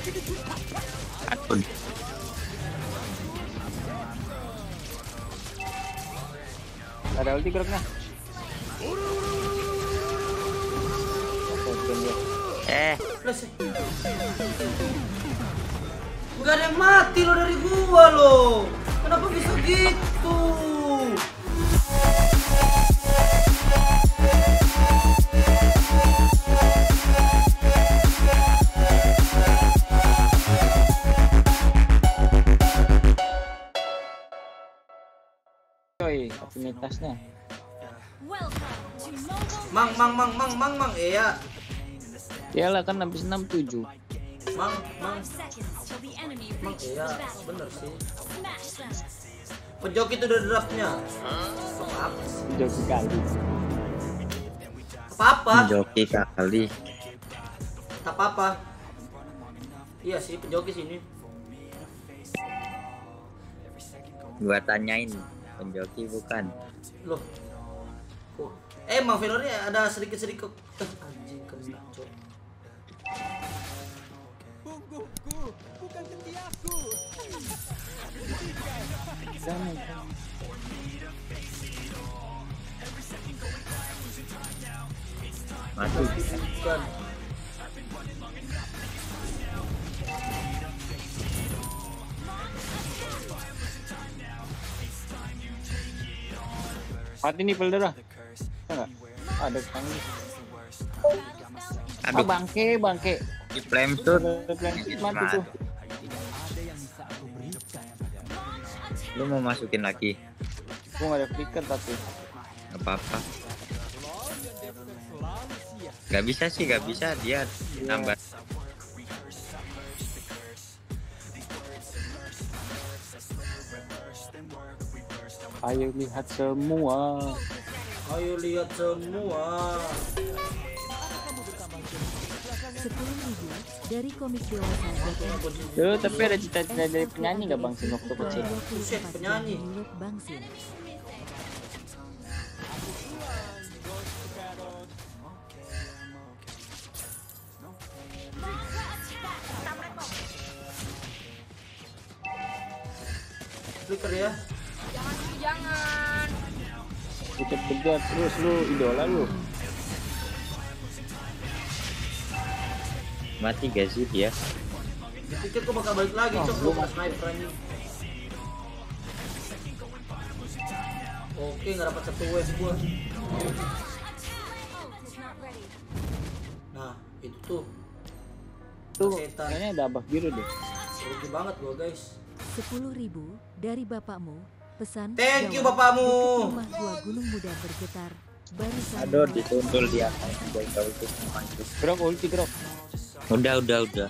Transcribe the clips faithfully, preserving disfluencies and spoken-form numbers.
Akun. Ada ulti geraknya. Eh, Plus. Gak ada yang mati lo dari gua lo. Kenapa bisa gitu? Coy, aktivitasnya. Mang, mang, mang, mang, mang, mang, iya. Iyalah kan habis enam tujuh. Mang, mang, mang, iya, bener sih. Pejok itu udah draftnya. Apa sih? Joki kali. Apa-apa? joki kali. Tak apa-apa. Iya sih, penjoki sini. Gua tanyain, penjoki bukan. Loh. Oh. Eh, Mang Velornya ada sedikit-sedikit. Eh, anjing kena, cok. Punggungku, bukan ketiakku. Masuk. Bukan. Mati nih Peldera. Enggak. Ada canggih. Aduh, Ah, bangke, bangke. di flame shoot. Mati tuh. Lu mau masukin lagi? Gua nggak ada flicker tapi. Gak apa-apa. Gak bisa sih, gak bisa dia nambah. Ayo lihat semua. Ayo lihat semua. sepuluh ribu dari komik dewasa Tuh, tapi ada cita-cita dari penyanyi nggak Bang Sin waktu kecil? Buset, penyanyi. menurut Bang Sin. Flicker ya. Pucat begat terus lu idola lu. Mati gak sih dia? Dipikir gua bakal balik lagi, Oh, cok. gua Gua sniper anjing. Oke, nggak dapat satu wave gua. Nah, itu tuh. Tuh, Setan. kayaknya ada abah biru deh. Rugi banget gua, guys. sepuluh ribu dari bapakmu. Pesan. Thank you, jawab. bapakmu. Dekat rumah gua gunung muda bergetar. Barisan. Aduh, dituntul dia. Jangan tahu itu semua itu. Grok ulti grok. Udah, udah, udah.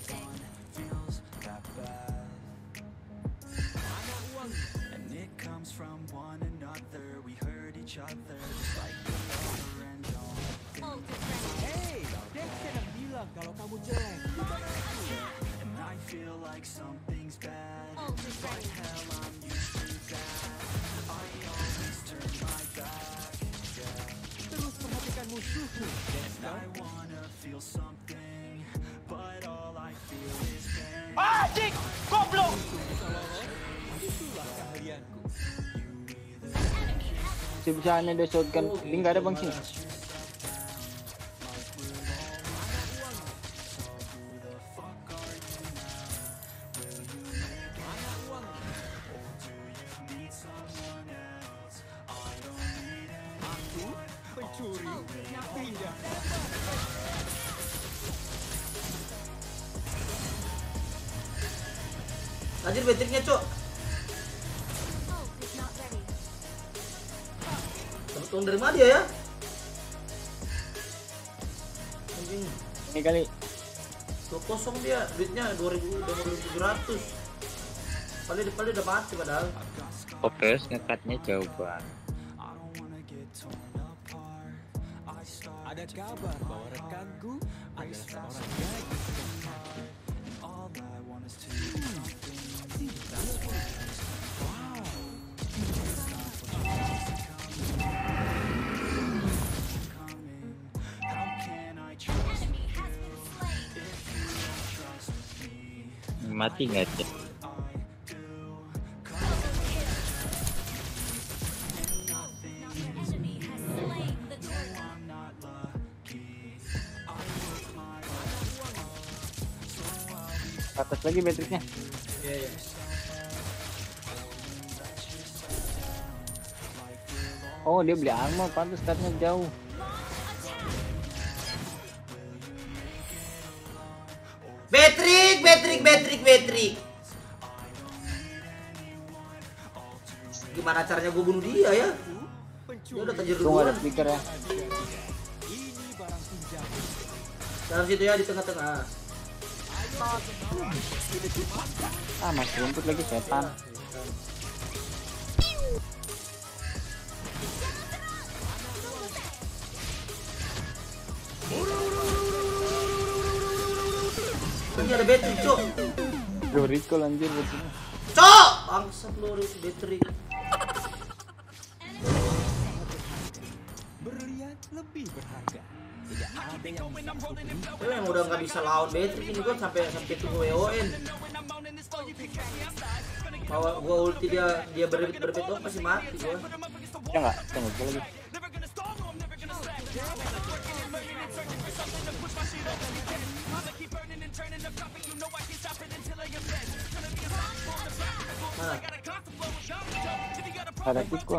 Hei, Dev sedang bilang kalau kamu jelek. Bukan aku. Terus perhatikan musuhmu, Dexter. Anjing! Goblok! Itulah keahlianku. Bisa-bisanya dia shotgun. Ini nggak ada Bang Sin. Pencuri, pindah. Anjir baterainya, cok. Dapat uang dari mana dia ya? Anjing. Ini kali. Tuh kosong dia, duitnya dua ribu tujuh ratus. Paling paling udah mati padahal. Oke, ngekatnya jauh banget. Ada kabar bahwa rekanku adalah seorang gadis. Mati nggak dia? Atas lagi baterainya. Iya, iya. Oh, dia beli armor, pantas statnya jauh. Betrik, Betrik, Betrik, Betrik. Gimana caranya gue bunuh dia ya? Dia udah tajir Tunggu ada duluan. flicker ya. Dalam situ ya, di tengah-tengah. Ah, masih rumput lagi setan. Ini ada Betrik, cok. Bro, recall anjir betul. Cok! Bangsat lu, Betrik. Berlian lebih berharga. Tidak ada yang Gue yang udah nggak bisa lawan Betrik ini, gue sampai sampai tunggu W O N. Kalau gue ulti dia dia berbit berbit oh pasti mati gue. Ya enggak, tunggu dulu lagi. Mana? Ada pick gua.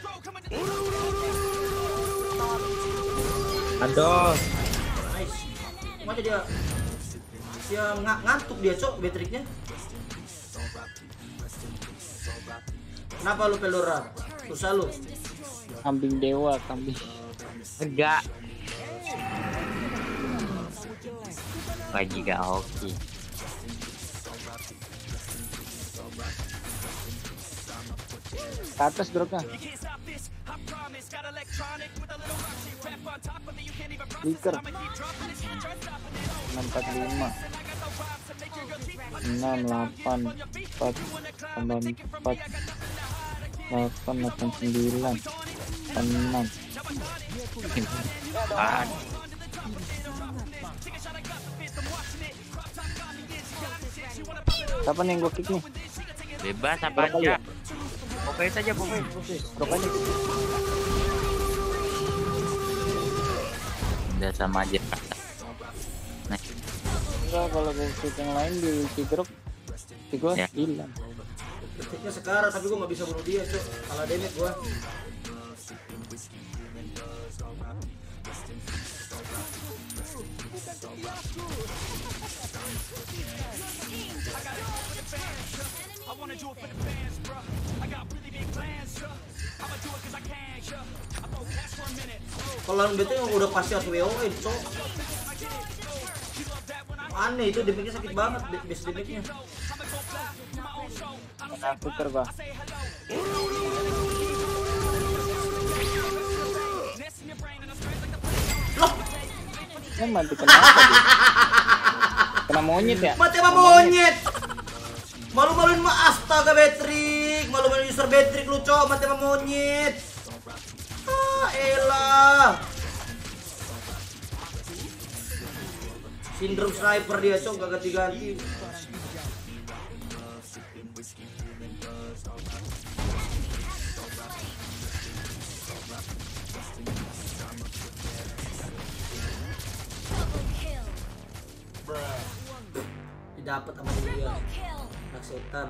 Aduh, Nice. Mana dia? Dia ng ngantuk dia, cok, Betriknya. Kenapa lu pelora? Susah lu. Kambing dewa, kambing. enggak. Lagi gak hoki. Ke atas dropnya. Flicker. enam empat lima. enam delapan empat tambah empat delapan delapan sembilan enam. Ah, Kapan yang gua kick nih? bebas apa Berapa aja. ya? Pokoknya saja pokoknya. Drop aja. Udah sama aja. Nah, Enggak, kalau gua kick yang lain di ulti drop kick gua Ya. hilang. Betriknya sekarang tapi gue nggak bisa bunuh dia, cok. Kalah damage gue. Kalau lawan Betrik udah pasti harus W O N, cok. Aneh itu damage-nya sakit banget, base damage-nya. Kena flicker gua. Loh, Ya mati kena apa dia? Kena monyet ya? mati sama monyet. Malu-maluin mah astaga Betrik, malu-maluin user Betrik lu, cok, mati sama monyet. Ah, elah. Sindrom sniper dia, cok, gak ganti-ganti. Didapat sama dia. Anak setan.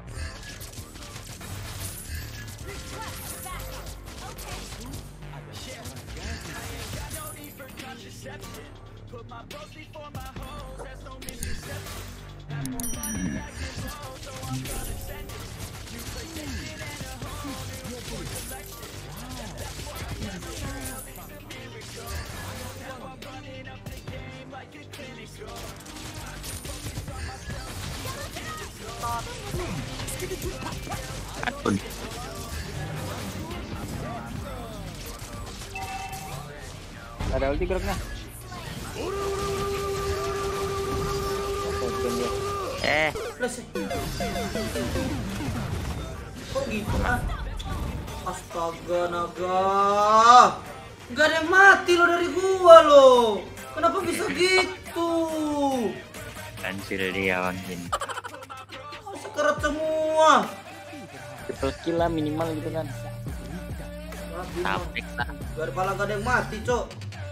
aduh. Ada ulti grupnya. Oke, dia. Eh, Plus. Kok gitu ah? Astaga naga. Gak ada yang mati lo dari gua lo. Kenapa bisa gitu? kancil dia Wang Jin. turret semua. Triple kill lah minimal gitu kan. Wah, gila. Tapik lah. Gak ada pala, gak ada yang mati, Cok.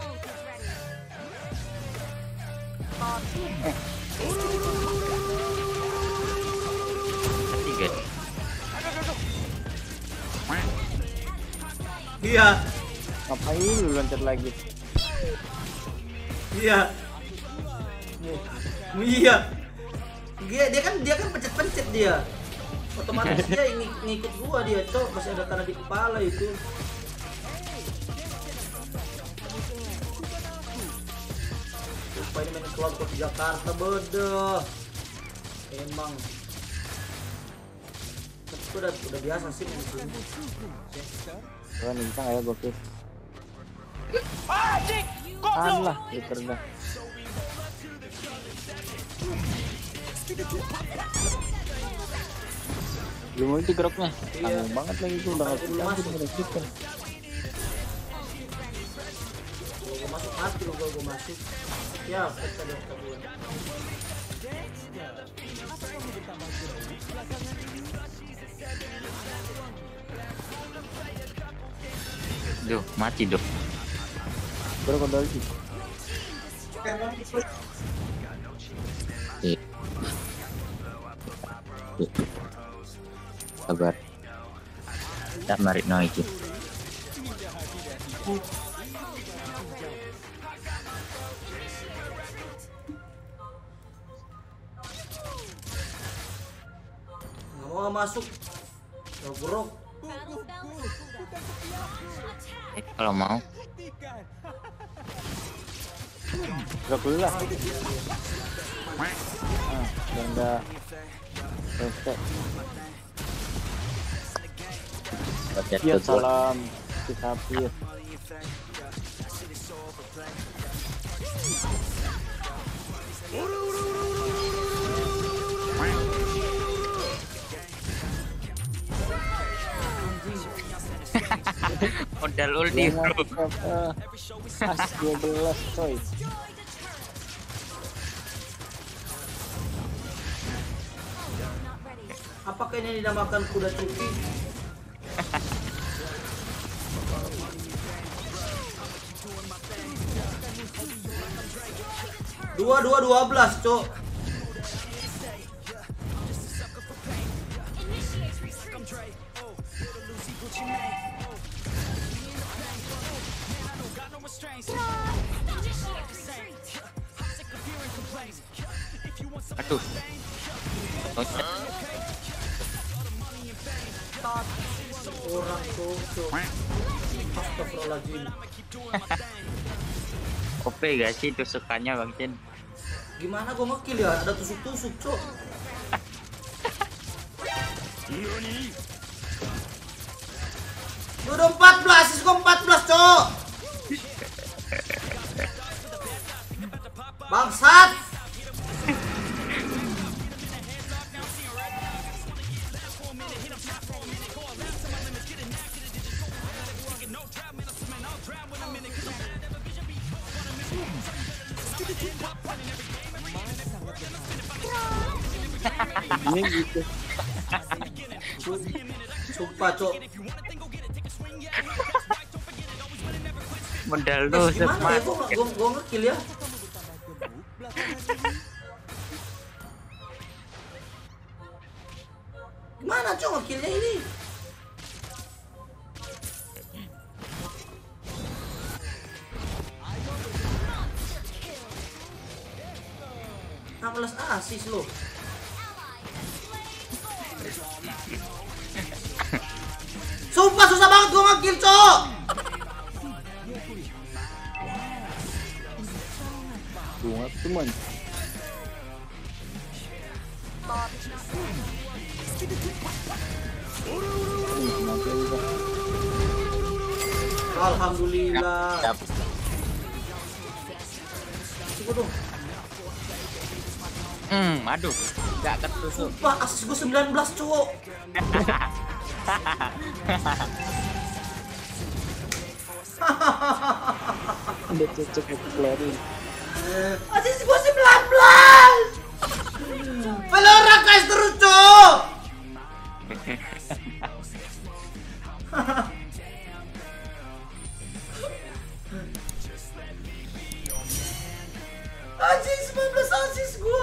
Ketiga. Iya, Ngapain lu loncat lagi? iya. Iya. Dia, dia kan dia kan pencet-pencet dia. Otomatis dia ng ngikut gua dia, Cok. Masih ada tanda di kepala itu. Lupa ini main kelompok di Jakarta, bodoh. Emang. Tapi udah udah biasa sih main di sini. Wah, minta ya gokil. Allah, itu dah. Belum multi geroknya. Iya. Tanggung banget lagi tuh udah nggak Belum bisa masuk. masuk kan. Gua masuk mati lo gua, gua masuk. Ya, kita lihat kedua. Duh, mati duh. Baru kontrol sih. Iya. Sabar. Tak marik no iki. Nggak mau masuk. Gak buruk. Eh, kalau mau. Gerok dulu lah. Ah, biar enggak restek. Baca Iya, tuh. salam kita Hafiz. Modal ulti bro. As dua belas coy. Apakah ini dinamakan kuda cuki? Dua dua dua belas, Cok. Aduh. Loncat. Orang Cok. Astagfirullahaladzim. O P gak sih tusukannya Bang Cin? Gimana gua ngekill ya? Ada tusuk-tusuk, Cok. Lu udah empat belas, sis gua empat belas, Cok. Bangsat. Ini gitu. Sumpah, Cok. Modal Eh, tuh gimana ya? semat. Gua, gua, gua ngekill ya. Gimana, Cok, ngekillnya ini? enam belas asis lo. Sumpah susah banget gua ngekill, Cok. Bunga teman. Alhamdulillah. Dap- Tunggu dong. Hmm, aduh. Gak ketusuk. Sumpah asis gua sembilan belas, Cok. Udah cocok ke Clary. Asis gua sembilan belas. Valorant guys terus, Cok. assist gua.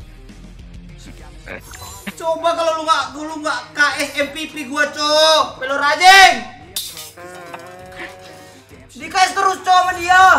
Coba kalau lu nggak lu nggak K S M V P gua, Cok. Pelo rajing. Di K S terus, Cok, sama dia.